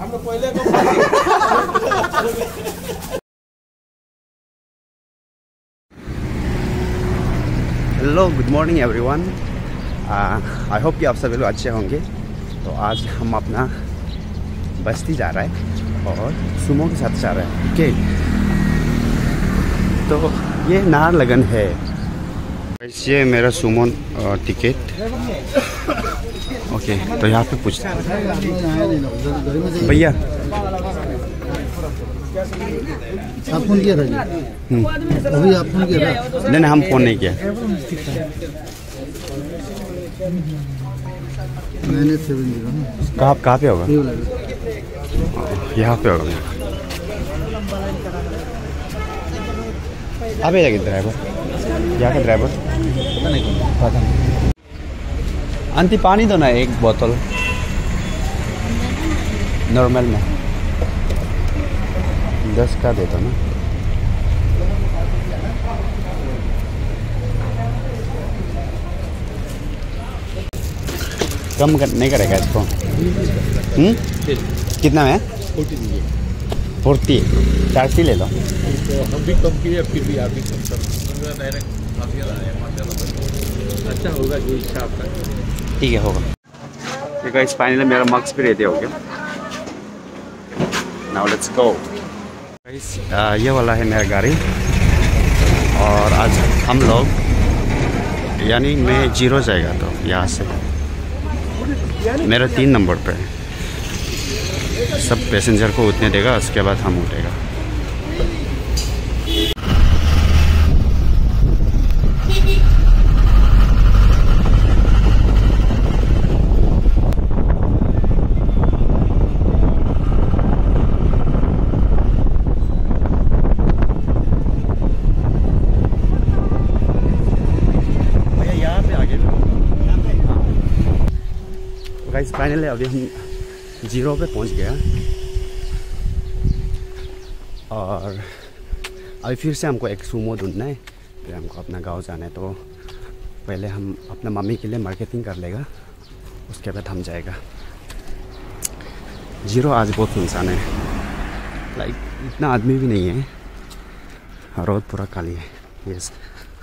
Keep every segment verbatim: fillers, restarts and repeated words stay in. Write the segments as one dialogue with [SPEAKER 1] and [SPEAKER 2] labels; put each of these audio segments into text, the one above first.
[SPEAKER 1] Hello, good morning everyone. I hope कि आप सभी लोग अच्छे होंगे। तो आज हम अपना बस्ती जा रहा है और सुमो के साथ जा रहा है। ओके, तो ये नाहरलगुन है। ये मेरा सुमो टिकट। ओके, तो यहाँ पे पूछ भैया
[SPEAKER 2] आप फोन किया था जी? अभी आप फोन किया था?
[SPEAKER 1] नहीं नहीं, हम फोन नहीं किया।
[SPEAKER 2] मैंने सेवन जीरो
[SPEAKER 1] कहाँ कहाँ पे होगा? यहाँ पे होगा। आप है ड्राइवर? यहाँ का ड्राइवर पता नहीं, पता नहीं। आंटी पानी दो ना, एक बोतल नॉर्मल में दस का दे दो ना। कम कर, नहीं करेगा इसको? हम्म, कितना में? फोर्टी। चार ले लो।
[SPEAKER 3] हम भी कम किए, फिर भी आप भी कम कर डायरेक्ट अच्छा होगा जो इच्छा आपका।
[SPEAKER 1] ठीक है, होगा। ठीक है, इस फाइनली मेरा मार्क्स भी रेडी हो गया। Now let's go. गाइस, ये वाला है मेरा गाड़ी और आज हम लोग यानी मैं जीरो जाएगा तो यहाँ से मेरा तीन नंबर पे सब पैसेंजर को उतने देगा, उसके बाद हम उठेगा। गाइस, फाइनली अभी हम जीरो पे पहुंच गया और अभी फिर से हमको एक सूमो ढूंढना है, फिर हमको अपना गांव जाना है। तो पहले हम अपना मम्मी के लिए मार्केटिंग कर लेगा, उसके बाद हम जाएगा। जीरो आज बहुत सुनसान है, लाइक इतना आदमी भी नहीं है, रोड पूरा खाली है। Yes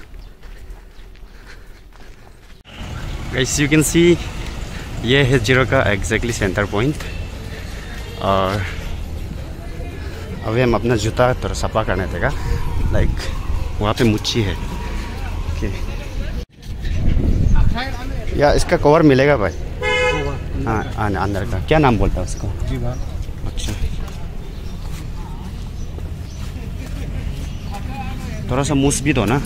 [SPEAKER 1] guys, you can see ये है जीरो का एग्जैक्टली सेंटर पॉइंट। और अभी हम अपना जूता थोड़ा सफा करने देगा, लाइक वहाँ पे मुच्छी है। ओके, या इसका कवर मिलेगा भाई? हाँ, अंदर का क्या नाम बोलता है उसको? अच्छा, थोड़ा सा मूस भी दो ना,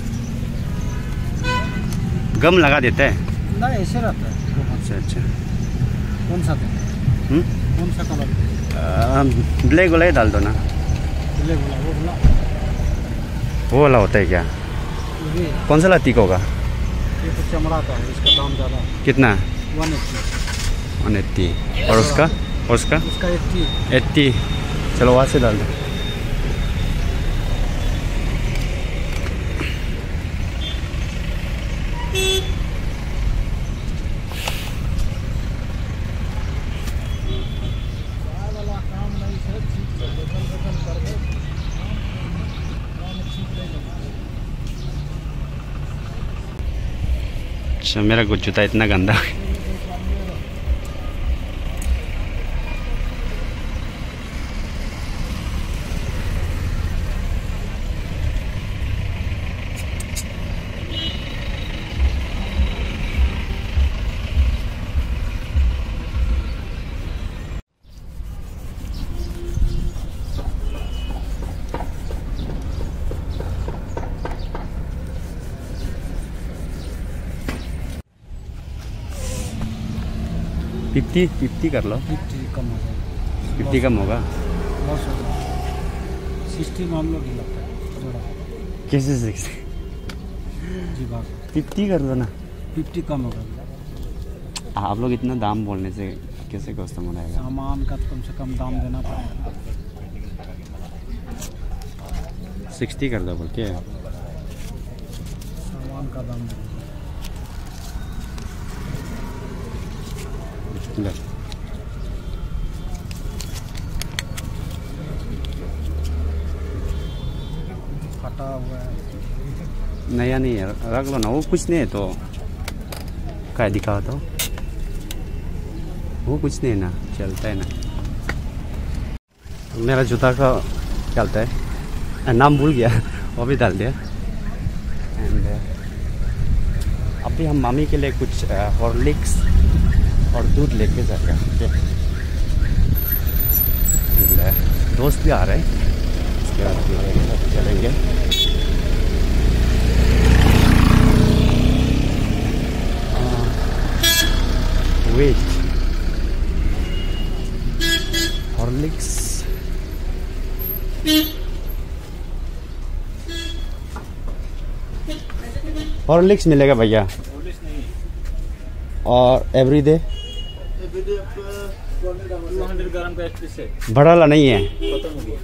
[SPEAKER 1] गम लगा देते हैं
[SPEAKER 2] ना, ऐसे रहता है।
[SPEAKER 1] अच्छा अच्छा,
[SPEAKER 2] कौन सा
[SPEAKER 1] हम्म,
[SPEAKER 2] कौन सा कलर?
[SPEAKER 1] ब्लैक वाला ही डाल दो ना।
[SPEAKER 2] ब्लैक वाला, वो वाला
[SPEAKER 1] वो वाला होता है क्या?
[SPEAKER 2] ये
[SPEAKER 1] कौन सा लातीक होगा?
[SPEAKER 2] ये तो चमड़ा का है, इसका दाम ज़्यादा है।
[SPEAKER 1] कितना?
[SPEAKER 2] One eighty.
[SPEAKER 1] One eighty. और उसका और उसका
[SPEAKER 2] इसका एट्टी।
[SPEAKER 1] एट्टी। चलो वहाँ से डाल दो। अच्छा, मेरा कुछ जूता इतना गंदा है। फिफ्टी फिफ्टी कर लो।
[SPEAKER 2] फिफ्टी कम हो जाएगा।
[SPEAKER 1] फिफ्टी कम होगा?
[SPEAKER 2] लॉस हो जाएगा। सिक्सटी में हम लोग ही लगता है जोड़ा।
[SPEAKER 1] कैसे सिक्सटी?
[SPEAKER 2] जी भाग
[SPEAKER 1] फिफ्टी कर दो ना।
[SPEAKER 2] फिफ्टी कम होगा।
[SPEAKER 1] आप लोग इतना दाम बोलने से कैसे कस्टमर आएगा?
[SPEAKER 2] सामान का तो कम से कम दाम देना पड़ेगा।
[SPEAKER 1] सिक्सटी कर दो बोल के।
[SPEAKER 2] सामान का दाम देना।
[SPEAKER 1] नया नहीं है, रख लो ना, वो कुछ नहीं है तो क्या दिखाओ तो, वो कुछ नहीं है ना, चलता है ना। मेरा जूता का चलता है, नाम भूल गया वो भी डाल दिया। एंड अभी हम मामी के लिए कुछ हॉर्लिक्स और दूध लेके जाएगा। दोस्त भी आ रहे हैं, इसके बाद चलेंगे। वेट हॉर्लिक्स हॉर्लिक्स मिलेगा भैया, और एवरीडे
[SPEAKER 3] टू हंड्रेड ग्राम का एक्सप्रेस है,
[SPEAKER 1] बड़ा वाला नहीं है।
[SPEAKER 3] खत्म हो गया।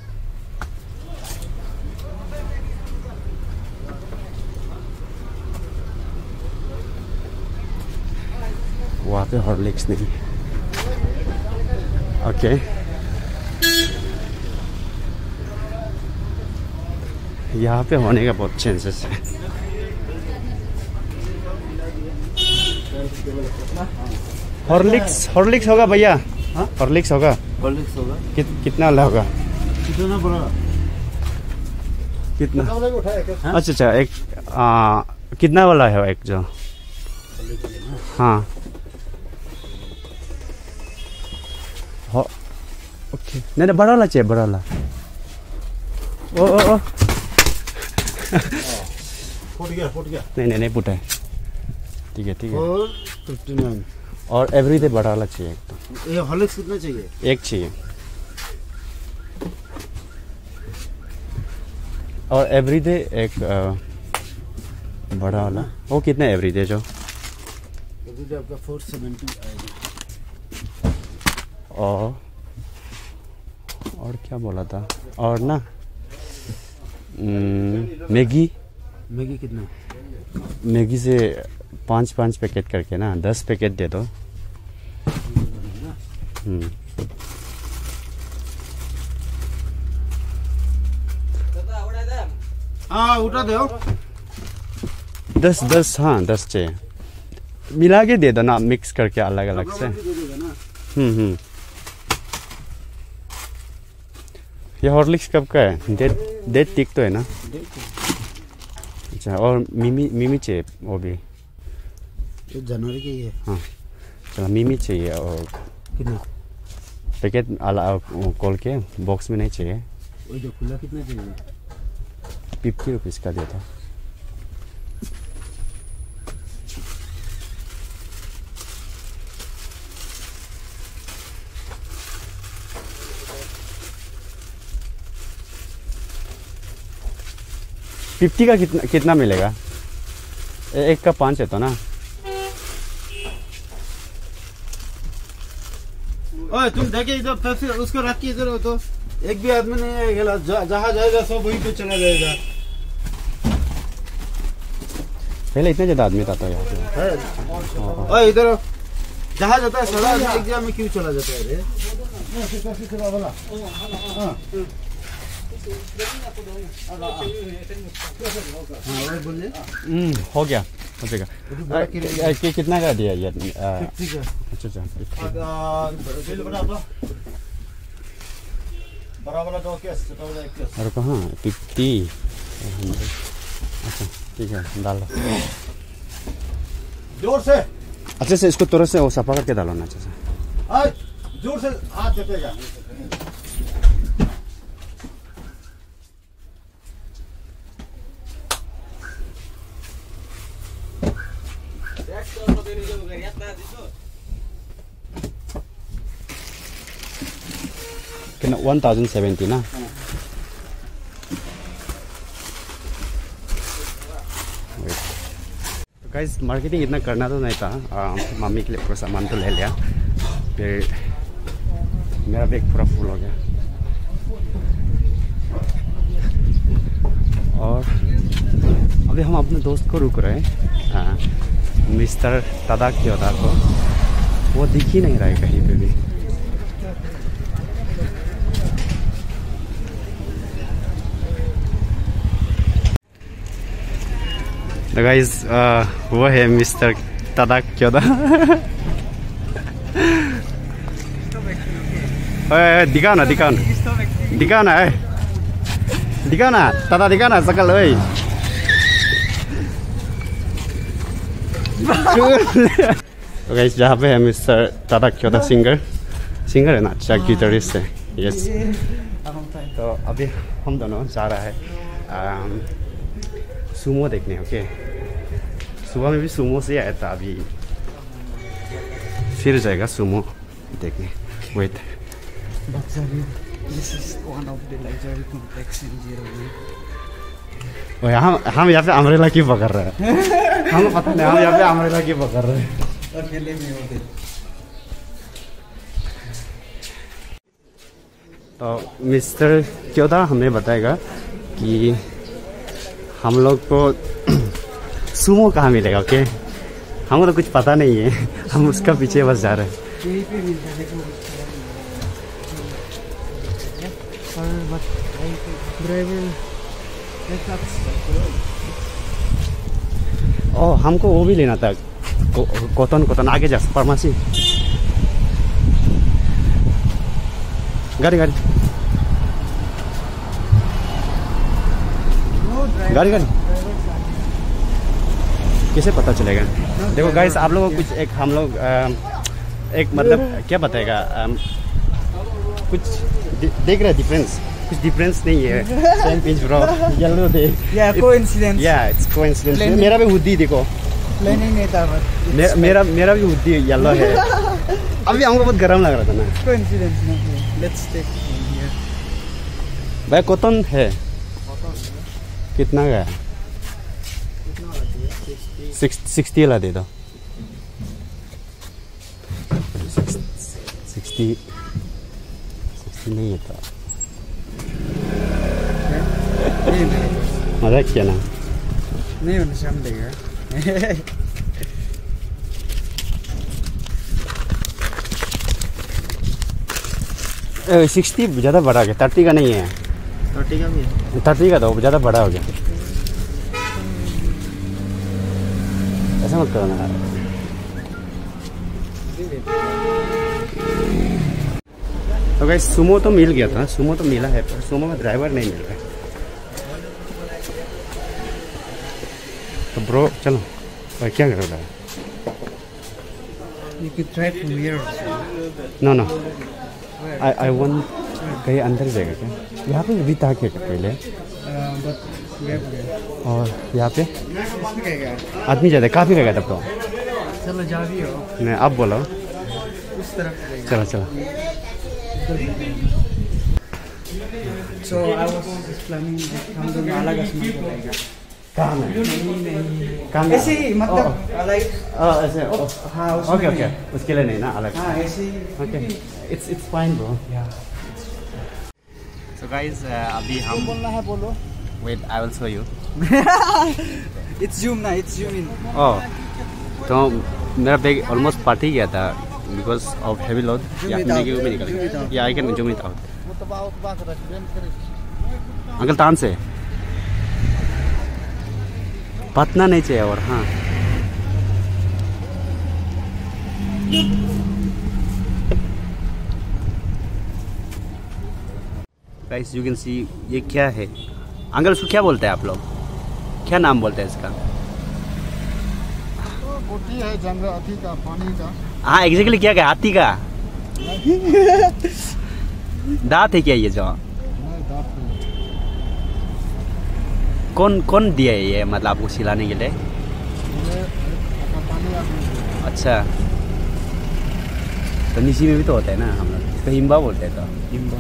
[SPEAKER 1] वहाँ पे हॉर्लिक्स नहीं। ओके यहाँ पे होने का बहुत चांसेस है। हॉर्लिक्स हॉर्लिक्स होगा भैया?
[SPEAKER 2] हाँ?
[SPEAKER 1] हॉर्लिक्स होगा?
[SPEAKER 2] हॉर्लिक्स होगा।
[SPEAKER 1] कित, कितना वाला होगा?
[SPEAKER 2] कितना बड़ा?
[SPEAKER 1] कितना?
[SPEAKER 2] हाँ?
[SPEAKER 1] अच्छा अच्छा, एक आ, कितना वाला है एक जो? हाँ हो- ओके, नहीं नहीं, बड़ा वाला चाहिए, बड़ा वाला। ओ ओ ओ
[SPEAKER 2] फूट गया फूट गया।
[SPEAKER 1] नहीं नहीं नहीं फूटा है, ठीक है ठीक है।
[SPEAKER 2] और फिफ्टी नाइन।
[SPEAKER 1] और एवरीडे बड़ा वाला चाहिए एक तो।
[SPEAKER 2] ये हॉर्लिक्स कितना चाहिए?
[SPEAKER 1] एक चाहिए। और एवरीडे एक आ, बड़ा वाला। वो कितना एवरीडे जो?
[SPEAKER 2] एवरीडे आपका फोर सेवेंटी आएगा।
[SPEAKER 1] और और क्या बोला था? और ना हम्म, मैगी
[SPEAKER 2] मैगी कितना?
[SPEAKER 1] मैगी से पाँच पाँच पैकेट करके ना, दस पैकेट दे दो। हम्म
[SPEAKER 2] हाँ उठा दो।
[SPEAKER 1] दस दस हाँ दस चाहिए, मिला के दे दो ना, मिक्स करके अलग अलग से। हम्म हम्म ये हॉर्लिक्स कब का है? डेट डेट टिक तो है ना? अच्छा, और मिमी मिमी चाहिए वो भी।
[SPEAKER 2] ये जनवरी के ही है।
[SPEAKER 1] हाँ चलो, मिमी चाहिए। और
[SPEAKER 2] कितना?
[SPEAKER 1] पैकेट अलग खोल के, बॉक्स में नहीं चाहिए।
[SPEAKER 2] वो जो खुला कितना चाहिए?
[SPEAKER 1] फिफ्टी रुपीज़ का देता। फिफ्टी का कितना कितना मिलेगा? ए- एक का पाँच है तो ना?
[SPEAKER 2] ओए तुम देखे इधर, फिर से उसको रख के इधर हो तो एक भी आदमी नहीं आएगा। जहाँ जाएगा सब वहीं पे चला जाएगा।
[SPEAKER 1] पहले इतने ज़्यादा आदमी था तो यहाँ पे।
[SPEAKER 2] है ओए इधर हो। जहाँ जाता है सड़ा एक जगह में क्यों चला जाता है रे? हाँ बोलिए।
[SPEAKER 1] हम्म हो गया, हो जाएगा।
[SPEAKER 2] बड़ा
[SPEAKER 1] आ,
[SPEAKER 2] किलो-
[SPEAKER 1] कि- कि- कितना का दिया ये? आ,
[SPEAKER 2] ठीक है।
[SPEAKER 1] अच्छा अच्छा fifty।
[SPEAKER 2] बड़ा वाला दो केस, छोटा वाला एक केस।
[SPEAKER 1] और कहाँ फिफ्टी? अच्छा ठीक है, डालो।
[SPEAKER 2] जोर से
[SPEAKER 1] अच्छे से इसको तुरंत से वो सफा करके डालो ना अच्छे से।
[SPEAKER 2] आज जोर से हाथ झपेगा।
[SPEAKER 1] कितना? वन थाउजेंड सेवेंटी ना? तो गाइस मार्केटिंग इतना करना तो नहीं था। आ, मम्मी के लिए पूरा सामान तो ले लिया, फिर मेरा बैग पूरा फुल हो गया। और अभी हम अपने दोस्त को रुक रहे हैं, आ, मिस्टर तदाकियोदा को। वो दिख ही नहीं रहा है कहीं पे भी। तो गाइस वो है मिस्टर तादा क्योदा। दिखाओ ना दिखाओ ना दिखाओ ना दिखाओ ना तादा दिखाओ ना सकल ओए। तो गाइस जहाँ पे है मिस्टर तादा क्योदा सिंगर सिंगर है ना, अच्छा गिटारिस्ट है। यस तो अभी हम दोनों जा रहा है सुमो देखने। ओके सुबह में भी सुमो से आया था, अभी फिर जाएगा सुमो देखने। Wait
[SPEAKER 2] This is one of the luxury complex in Jeroen.
[SPEAKER 1] ओए हम हम यहाँ पे अमरेला क्यों पकड़ रहे हैं? हमें पता नहीं हम यहाँ पे अमरेला क्यों पकड़ रहे हैं।
[SPEAKER 2] अकेले में होते।
[SPEAKER 1] तो मिस्टर क्योदा हमें बताएगा कि हम लोग को सुमो कहाँ मिलेगा। ओके हमको तो कुछ पता नहीं है, हम उसका पीछे बस जा रहे हैं।
[SPEAKER 2] यहीं पे मिलता है देखो। और बस ड्राइवर
[SPEAKER 1] ओ हमको वो भी लेना था, कॉटन कॉटन आगे जा फार्मेसी। गाड़ी गाड़ी गाड़ी गाड़ी कैसे पता चलेगा? देखो गाइस आप लोगों को कुछ एक हम लोग एक मतलब क्या बताएगा, कुछ देख रहे डिफरेंस? कुछ डिफरेंस नहीं है। सेम पिंच ब्रो येलो दे
[SPEAKER 2] या कोइंसिडेंस।
[SPEAKER 1] या इट्स कोइंसिडेंस। मेरा भी हुडी देखो,
[SPEAKER 2] प्लानिंग नहीं था बस
[SPEAKER 1] मेरा मेरा मेरा भी हुडी येलो है। अभी हमको बहुत गर्म लग रहा था ना।
[SPEAKER 2] कोइंसिडेंस नहीं। Let's take here.
[SPEAKER 1] भाई कॉटन है कितना का है? सिक्सटी वाला दे दो। सिक्सटी सिक्सटी नहीं है तो मजाक किया ना।
[SPEAKER 2] नहीं होना शाम देगा।
[SPEAKER 1] सिक्सटी ज़्यादा बड़ा हो गया, थर्टी का नहीं है।
[SPEAKER 2] थर्टी का भी है।
[SPEAKER 1] थर्टी का तो ज़्यादा बड़ा हो गया। ऐसा मत करो ना। तो गाइस सुमो तो मिल गया था, सुमो तो मिला है, पर सुमो का ड्राइवर नहीं मिल रहा है। तो ब्रो चलो और क्या कर रहा है?
[SPEAKER 2] You could try from here also.
[SPEAKER 1] No no I I want कहीं अंदर जाएगा क्या? यहाँ पे भी था क्या पहले?
[SPEAKER 2] Uh, but we have to go.
[SPEAKER 1] और यहाँ पे
[SPEAKER 2] इसमें क्या है?
[SPEAKER 1] आदमी ज़्यादा काफ़ी रहेगा तब तो।
[SPEAKER 2] चलो जा भी हो।
[SPEAKER 1] नहीं आप बोलो।
[SPEAKER 2] उस तरफ रहेगा।
[SPEAKER 1] चलो चलो।
[SPEAKER 2] So I was just planning that हम दोनों अलग आसमान को रहेगा।
[SPEAKER 1] कहाँ में?
[SPEAKER 2] नहीं नहीं।
[SPEAKER 1] कहाँ में?
[SPEAKER 2] ऐसे ही मतलब लाइक
[SPEAKER 1] ऐसे
[SPEAKER 2] हाँ उसमें
[SPEAKER 1] ओके ओके
[SPEAKER 2] नहीं।
[SPEAKER 1] उसके लिए नहीं ना अलग।
[SPEAKER 2] हाँ ऐसे ही।
[SPEAKER 1] Okay it's it's fine bro. So guys अभी हम
[SPEAKER 2] बोलना है बोलो।
[SPEAKER 1] Wait I will show you.
[SPEAKER 2] It's zoom ना, it's zoom in.
[SPEAKER 1] ओह तो मेरा बैग ऑलमोस्ट पार्ट ही गया था बिकॉज ऑफ हेवी लोड। या
[SPEAKER 2] it out.
[SPEAKER 1] निकल भी निकल
[SPEAKER 2] Zoom it
[SPEAKER 1] गया।
[SPEAKER 2] out.
[SPEAKER 1] या I can zoom it out. Uncle तान से पतना नहीं चाहिए और हाँ गाइस यू कैन सी ये क्या है? अंकल इसको क्या बोलते हैं आप लोग? क्या नाम बोलते हैं इसका?
[SPEAKER 2] बोटी है जंगल अथी का पानी का।
[SPEAKER 1] हाँ एग्जैक्टली क्या क्या हाथी का दांत है क्या ये जो? कौन कौन दिया है ये मतलब आपको सिलाने के लिए? अच्छा तो नीचे में भी तो होता है ना हम लोग इसको हिम्बा बोलते हैं। तो
[SPEAKER 2] हिम्बा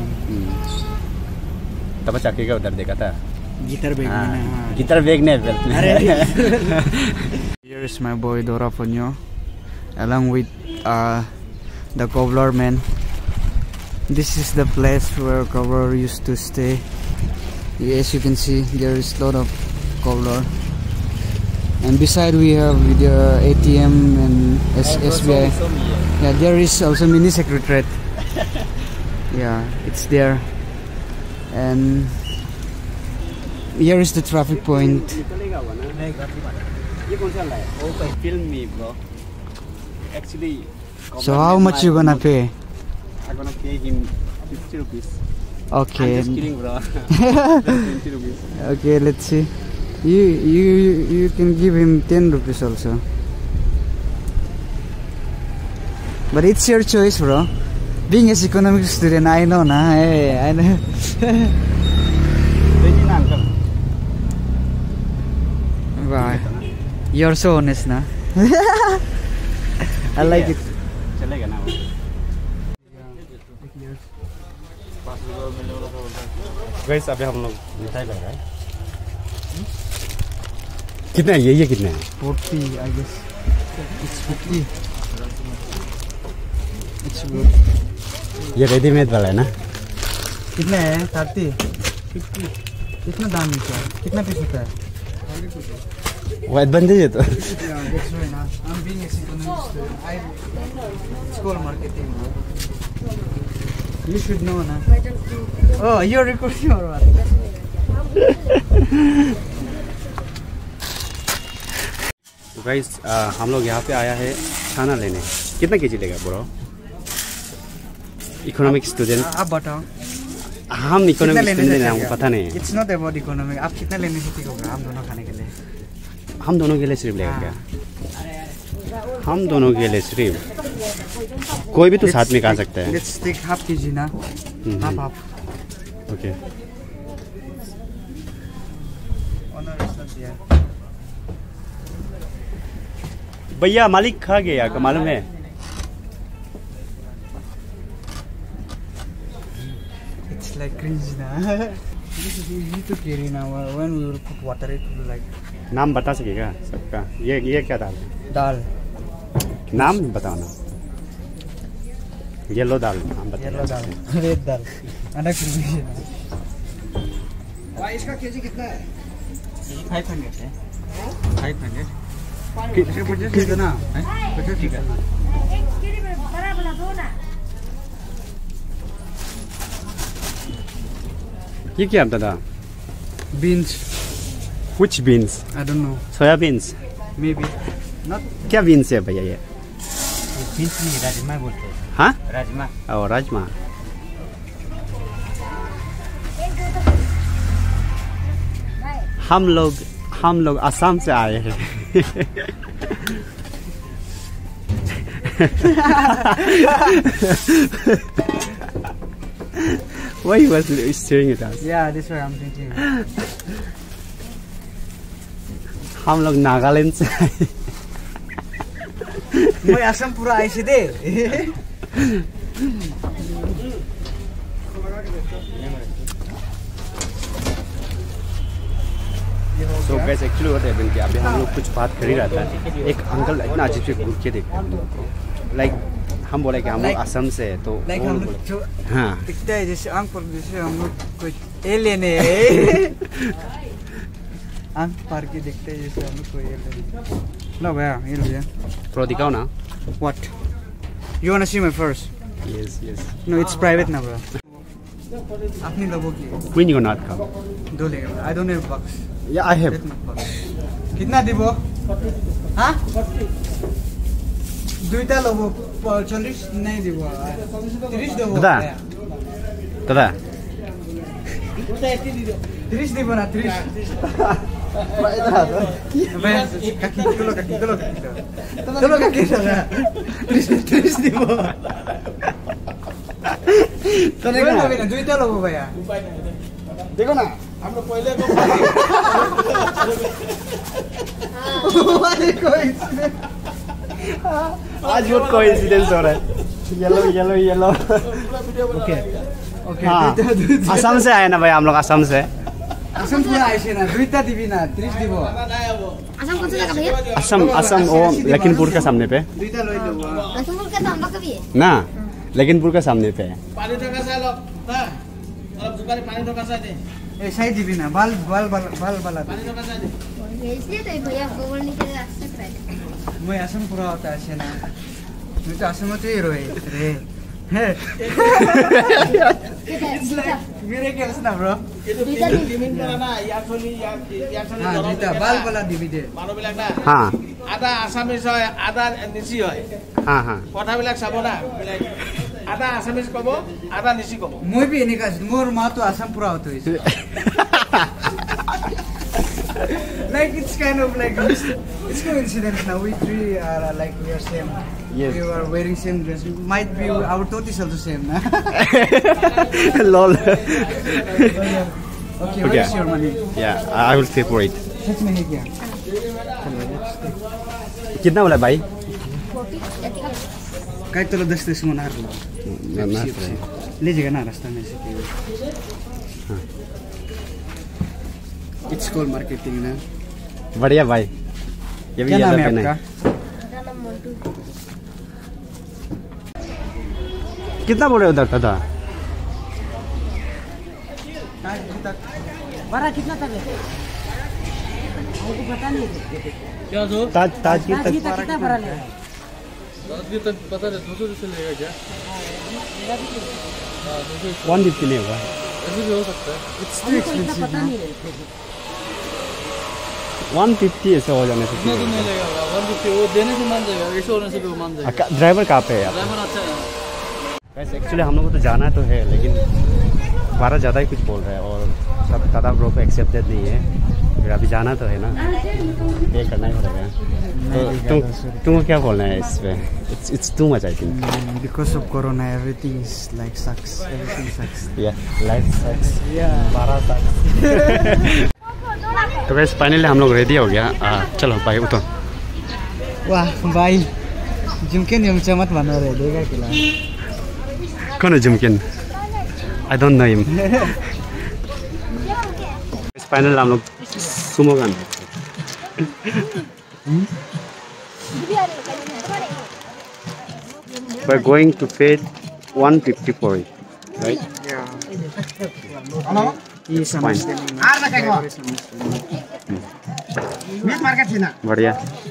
[SPEAKER 1] तब चक्के का उधर देखा था
[SPEAKER 2] गिटार बैग
[SPEAKER 1] हाँ गिटार बैग नहीं बेल्ट में।
[SPEAKER 2] Here is my boy Dora Ponyo along with uh, the cobbler man. This is the place where cobbler used to stay. As you can see, there is a lot of cobbler, and beside we have the A T M and S SBI. Yeah, there is also mini secretariat. Yeah, it's there, and here is the traffic point.
[SPEAKER 1] ये कौन सा है? Oh, by film me, bro. Actually.
[SPEAKER 2] So how much you gonna pay?
[SPEAKER 1] I'm gonna pay him fifty rupees.
[SPEAKER 2] Okay.
[SPEAKER 1] I'm just kidding, bro. twenty rupees.
[SPEAKER 2] Okay, let's see. You you you can give him ten rupees also. But it's your choice, bro. Being an economics student, I know, na. Hey, I know. Wow, you're so honest, na. I like it.
[SPEAKER 1] चलेगा ना वो? Guys, अभी हम लोग मिठाई लग रहा है। कितना है ये ये कितना है?
[SPEAKER 2] Forty, I guess. It's fifty. It's good.
[SPEAKER 1] ये रेडीमेड वाला है ना?
[SPEAKER 2] कितना है? Thirty. Fifty. कितना दाम है क्या? कितना पीस होता है?
[SPEAKER 1] वो एडवांटेज है तो।
[SPEAKER 2] Yeah, that's right. Now I'm being a economics student. I school marketing. You should know, na. Oh, you're recording or what?
[SPEAKER 1] तो गाइस हम लोग यहाँ पे आया है खाना लेने। कितना केजी लेगा ब्रो? Economic student.
[SPEAKER 2] आप बताओ।
[SPEAKER 1] हम इकोनॉमिक स्टूडेंट हैं, हमको पता नहीं है।
[SPEAKER 2] It's not about economic. आप कितना लेने से ठीक होगा हम दोनों खाने के लिए?
[SPEAKER 1] हम दोनों के लिए सिर्फ लेगा क्या? हम दोनों के लिए सिर्फ कोई भी तो साथ में खा सकता है।
[SPEAKER 2] Let's take half kg ना। Half half.
[SPEAKER 1] ओके। भैया मालिक खा गया, क्या मालूम है?
[SPEAKER 2] It's like cringe ना। This is easy to carry now. When we will put water, it will like.
[SPEAKER 1] नाम बता सकेगा सबका? ये ये क्या दाल है?
[SPEAKER 2] दाल।
[SPEAKER 1] नाम बताओ ना। येलो दाल नाम बताओ।
[SPEAKER 2] येलो दाल, रेड दाल, अनाक फिर भाई इसका केजी कितना है? फाइव हंड्रेड है। Five hundred. कितना? पचास ठीक है।
[SPEAKER 4] एक केजी में बड़ा वाला दो ना।
[SPEAKER 1] ये क्या दादा?
[SPEAKER 2] Beans.
[SPEAKER 1] Which beans?
[SPEAKER 2] I don't know.
[SPEAKER 1] Soya beans?
[SPEAKER 2] Maybe. Not.
[SPEAKER 1] क्या बीन्स है भैया ये?
[SPEAKER 2] Beans नहीं, राजमा बोलते हैं।
[SPEAKER 1] हाँ?
[SPEAKER 2] राजमा।
[SPEAKER 1] और राजमा। हम लोग हम लोग असम से आए हैं। Why he was staring at us?
[SPEAKER 2] Yeah, this way I'm thinking.
[SPEAKER 1] हम लोग नागालैंड से आए।
[SPEAKER 2] मैं असम पूरा आई से दे।
[SPEAKER 1] So guys, actually what happened कि अभी हम लोग कुछ बात कर ही रहा था। एक अंकल इतना अजीब से घूर के देखते हैं। Like हम बोले कि हम लोग असम से है तो
[SPEAKER 2] Like
[SPEAKER 1] वो
[SPEAKER 2] हम
[SPEAKER 1] बोले-
[SPEAKER 2] लोग जो
[SPEAKER 1] हाँ
[SPEAKER 2] दिखता है जैसे आंख पर जैसे हम लोग कुछ एलियन है। आंख पर के दिखते है जैसे हम लोग कोई एलियन। लो भैया, ये लो भैया।
[SPEAKER 1] थोड़ा दिखाओ ना।
[SPEAKER 2] What? You wanna see my first?
[SPEAKER 1] Yes yes.
[SPEAKER 2] No, it's private ना bro. अपनी लोगों की
[SPEAKER 1] When you not come?
[SPEAKER 2] दो लेगा। I don't have bucks.
[SPEAKER 1] Yeah I have.
[SPEAKER 2] Let me bucks. कितना दिबो? हाँ? दुईटा लोगों चालीस नहीं दिबो। तीस दिबो।
[SPEAKER 1] दादा दादा
[SPEAKER 2] तीस दिबो ना तीस। भैया काकी तुलो काकी तुलो काकी तुलो काकी दादा तीस तीस दिबो। तो नहीं ना भैया दुईटा लोगों भैया। देखो ना हम लोग पहले को
[SPEAKER 1] आज बहुत कोइंसिडेंस हो रहा है। Yellow yellow yellow.
[SPEAKER 2] Okay okay
[SPEAKER 1] हाँ असम से आए ना भाई हम लोग असम से।
[SPEAKER 2] असम पूरा आइसे ना दुईटा दिबी ना तीस दिबो।
[SPEAKER 4] असम कौन सा जगह भैया?
[SPEAKER 1] असम असम वो लखीमपुर का सामने पे
[SPEAKER 2] दुईटा लोई लो।
[SPEAKER 4] लखनऊ का तो हम लोग का भी है।
[SPEAKER 1] ना लखीमपुर का सामने पे है।
[SPEAKER 3] पानी तो कैसा लो ना और दुकान पानी तो कैसा दे
[SPEAKER 2] ए सही दिबी ना बाल बाल बाल बाल बाल
[SPEAKER 3] पानी तो कैसा दे
[SPEAKER 4] इसलिए तो भैया आपको बोलने के लिए रास्ते पर है।
[SPEAKER 2] मैं असम पूरा होता है ना मैं तो असम में तो ही रोए रे Miracles na bro.
[SPEAKER 3] itu dimin kara na actually actually
[SPEAKER 2] Ha, dita bal bala divide.
[SPEAKER 3] মানুহ বিলাক না
[SPEAKER 1] হা
[SPEAKER 3] আদা আসামিজ হয় আদা নিচি হয়
[SPEAKER 1] হা হা
[SPEAKER 3] কথাবিলাক চাব না আদা আসামিজ কব আদা নিচি কব
[SPEAKER 2] মই বি এনিকা মোর মা তো আসাম পুরা হতো হইছে। Like it's kind of like it's coincidence now. We three are uh, like we are same.
[SPEAKER 1] Yes.
[SPEAKER 2] We are wearing same dress. Might be our thought is also same. Na?
[SPEAKER 1] lol
[SPEAKER 2] Okay, what
[SPEAKER 1] Okay.
[SPEAKER 2] is your money?
[SPEAKER 1] yeah I will pay for it
[SPEAKER 2] Six minutes here.
[SPEAKER 1] कितना बोला भाई
[SPEAKER 2] Kahit tulo das das mo na harlo. ले जाएगा ना रास्ता में से It's called marketing ना.
[SPEAKER 1] बढ़िया भाई ये भी
[SPEAKER 2] क्या नाम
[SPEAKER 1] येलो
[SPEAKER 2] है
[SPEAKER 1] पेन
[SPEAKER 2] आपका?
[SPEAKER 1] है कितना बोल रहे हो उधर दादा
[SPEAKER 2] बड़ा कितना तक है? हमको पता नहीं है।
[SPEAKER 3] क्या जो
[SPEAKER 1] ताज ताज की तक
[SPEAKER 2] कितना बड़ा है?
[SPEAKER 3] राजगीर तक पता नहीं दो सौ से लेगा क्या
[SPEAKER 1] वन फिफ्टी नहीं होगा
[SPEAKER 3] ऐसे भी हो सकता है
[SPEAKER 2] It's too expensive.
[SPEAKER 5] पता नहीं है
[SPEAKER 1] वन फिफ्टी ऐसे हो जाने से
[SPEAKER 3] इतना तो नहीं लेगा वन फिफ्टी वो देने से मान जाएगा ऐसे होने से भी वो मान जाएगा
[SPEAKER 1] ड्राइवर कहाँ पे है आप
[SPEAKER 3] ड्राइवर अच्छा है
[SPEAKER 1] वैसे एक्चुअली हम लोग को तो जाना तो है लेकिन बारह ज़्यादा ही कुछ बोल रहा है और सब दादा ब्रो को एक्सेप्टेड नहीं है फिर अभी जाना तो है ना पे करना ही पड़ेगा तो तुम तुमको क्या बोलना है इस पे it's it's too much I think
[SPEAKER 2] Because of Corona, everything is like sucks. Everything sucks.
[SPEAKER 1] या लाइफ सक्स
[SPEAKER 2] Yeah.
[SPEAKER 1] बारह सक्स तो वैसे फाइनली हम लोग रेडी हो गया आ, चलो भाई उठो
[SPEAKER 2] वाह भाई जुमकिन युमचा मत बनो रे देगा किला
[SPEAKER 1] कौन है जुमकिन I don't know him final हम लोग सुमो गान we're going to pay one fifty for it right
[SPEAKER 2] ये समझते नहीं आर ना मीट मार्केट थी ना
[SPEAKER 1] बढ़िया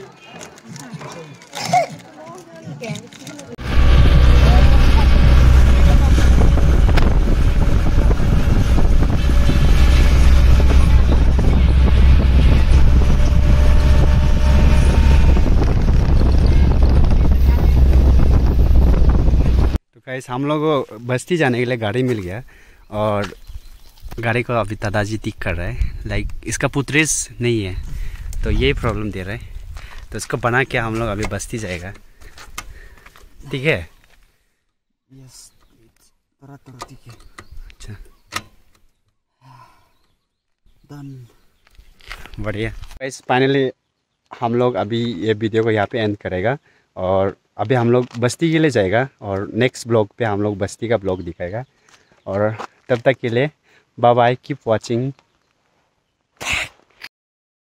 [SPEAKER 1] गाइस हम लोग को बस्ती जाने के लिए गाड़ी मिल गया और गाड़ी को अभी दादाजी ठीक कर रहा है लाइक इसका पुत्रेस नहीं है तो यही प्रॉब्लम दे रहा है तो इसको बना के हम लोग अभी बस्ती जाएगा ठीक है
[SPEAKER 2] यस तरह तरह ठीक है
[SPEAKER 1] अच्छा
[SPEAKER 2] डन
[SPEAKER 1] बढ़िया गाइस फाइनली हम लोग अभी ये वीडियो को यहाँ पे एंड करेगा और अभी हम लोग बस्ती के लिए जाएगा और नेक्स्ट ब्लॉग पे हम लोग बस्ती का ब्लॉग दिखाएगा और तब तक के लिए बाय बाय कीप वाचिंग